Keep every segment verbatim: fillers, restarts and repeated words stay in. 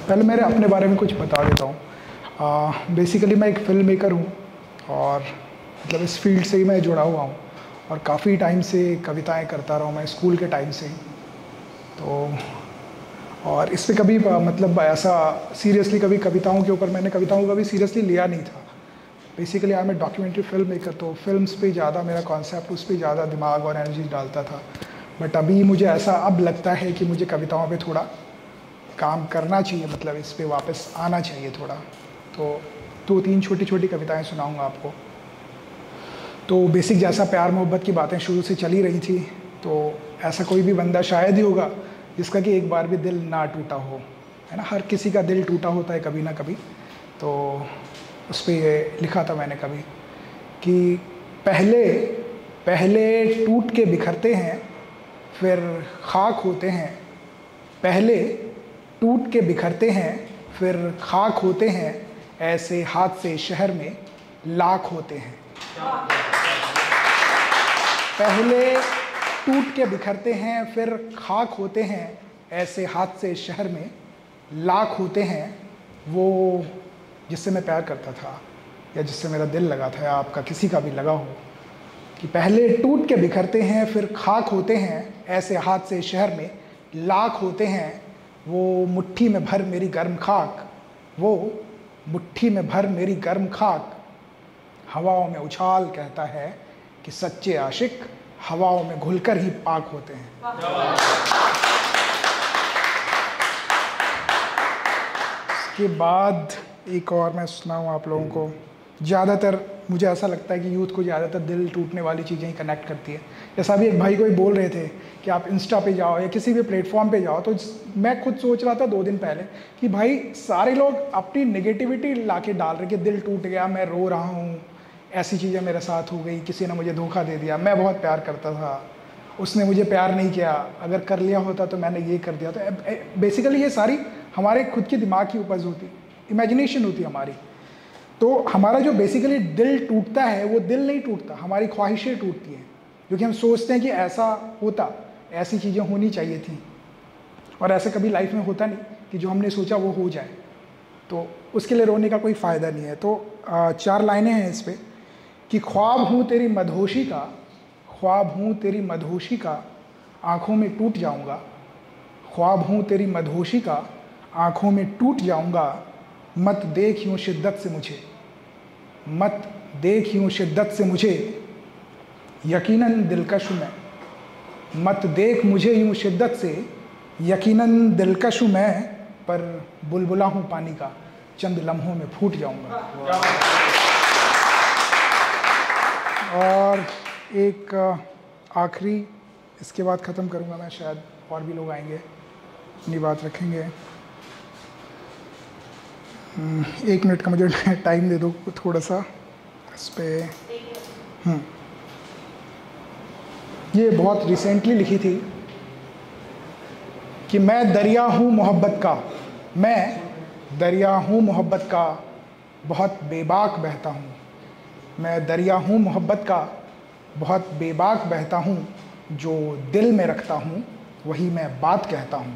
पहले मेरे अपने बारे में कुछ बता देता हूँ। बेसिकली मैं एक फ़िल्म मेकर हूँ और मतलब इस फील्ड से ही मैं जुड़ा हुआ हूँ और काफ़ी टाइम से कविताएं करता रहा हूँ मैं, स्कूल के टाइम से ही। तो और इस पे कभी मतलब ऐसा सीरियसली कभी कविताओं के ऊपर मैंने कविताओं को कभी सीरियसली लिया नहीं था। Basically I am a documentary film maker, तो फिल्म्स पे ज़्यादा मेरा कॉन्सेप्ट, उस पर ज़्यादा दिमाग और एनर्जी डालता था। बट अभी मुझे ऐसा अब लगता है कि मुझे कविताओं पे थोड़ा काम करना चाहिए, मतलब इस पे वापस आना चाहिए थोड़ा। तो दो तीन छोटी छोटी कविताएं सुनाऊंगा आपको। तो बेसिक जैसा प्यार मोहब्बत की बातें शुरू से चली रही थी, तो ऐसा कोई भी बंदा शायद ही होगा जिसका कि एक बार भी दिल ना टूटा हो, है ना। हर किसी का दिल टूटा होता है कभी ना कभी। तो उस पर ये लिखा था मैंने कभी कि पहले पहले टूट के बिखरते हैं फिर खाक होते हैं, पहले टूट के बिखरते हैं फिर खाक होते हैं, ऐसे हाथ से शहर में लाख होते हैं। पहले टूट के बिखरते हैं फिर खाक होते हैं, ऐसे हाथ से शहर में लाख होते हैं। वो जिससे मैं प्यार करता था या जिससे मेरा दिल लगा था या आपका किसी का भी लगा हो, कि पहले टूट के बिखरते हैं फिर खाक होते हैं, ऐसे हाथ से शहर में लाख होते हैं। वो मुट्ठी में भर मेरी गर्म खाक, वो मुट्ठी में भर मेरी गर्म खाक, हवाओं में उछाल कहता है कि सच्चे आशिक हवाओं में घुलकर ही पाक होते हैं। इसके बाद एक और मैं सुनाऊँ आप लोगों को। ज़्यादातर मुझे ऐसा लगता है कि यूथ को ज़्यादातर दिल टूटने वाली चीज़ें ही कनेक्ट करती है। जैसा भी एक भाई को ही बोल रहे थे कि आप इंस्टा पे जाओ या किसी भी प्लेटफॉर्म पे जाओ, तो मैं खुद सोच रहा था दो दिन पहले कि भाई सारे लोग अपनी नेगेटिविटी लाके डाल रहे कि दिल टूट गया, मैं रो रहा हूँ, ऐसी चीज़ें मेरे साथ हो गई, किसी ने मुझे धोखा दे दिया, मैं बहुत प्यार करता था, उसने मुझे प्यार नहीं किया, अगर कर लिया होता तो मैंने ये कर दिया। तो बेसिकली ये सारी हमारे खुद की दिमाग की उपज होती, इमेजिनेशन होती हमारी। तो हमारा जो बेसिकली दिल टूटता है वो दिल नहीं टूटता, हमारी ख्वाहिशें टूटती हैं, क्योंकि हम सोचते हैं कि ऐसा होता, ऐसी चीज़ें होनी चाहिए थी, और ऐसा कभी लाइफ में होता नहीं कि जो हमने सोचा वो हो जाए। तो उसके लिए रोने का कोई फ़ायदा नहीं है। तो चार लाइनें हैं इस पर कि ख्वाब हूँ तेरी मदहोशी का, ख्वाब हूँ तेरी मदहोशी का, आँखों में टूट जाऊँगा, ख्वाब हूँ तेरी मदहोशी का, आँखों में टूट जाऊँगा, मत देख यूँ शिद्दत से मुझे, मत देख यूँ शिद्दत से मुझे, यकीनन दिलकश हूँ मैं, मत देख मुझे यूँ शिद्दत से, यकीनन दिलकश हूँ मैं, पर बुलबुला हूँ पानी का, चंद लम्हों में फूट जाऊँगा। और एक आखिरी, इसके बाद ख़त्म करूँगा मैं, शायद और भी लोग आएंगे अपनी बात रखेंगे। एक मिनट का मुझे टाइम दे दो थोड़ा सा इस पर। हम्म ये बहुत रिसेंटली लिखी थी कि मैं दरिया हूँ मोहब्बत का, मैं दरिया हूँ मोहब्बत का, बहुत बेबाक बहता हूँ, मैं दरिया हूँ मोहब्बत का, बहुत बेबाक बहता हूँ, जो दिल में रखता हूँ वही मैं बात कहता हूँ।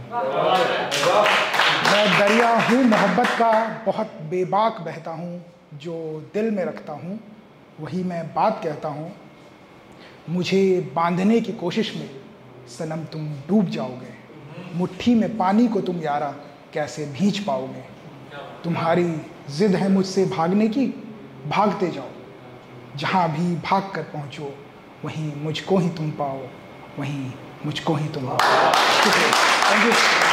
मैं दरिया हूँ मोहब्बत का, बहुत बेबाक बहता हूँ, जो दिल में रखता हूँ वही मैं बात कहता हूँ। मुझे बांधने की कोशिश में सनम तुम डूब जाओगे, मुट्ठी में पानी को तुम यारा कैसे भींच पाओगे। तुम्हारी जिद है मुझसे भागने की, भागते जाओ, जहाँ भी भाग कर पहुँचो वहीं मुझको ही तुम पाओ, वहीं मुझको ही तुम पाओ। Thank you.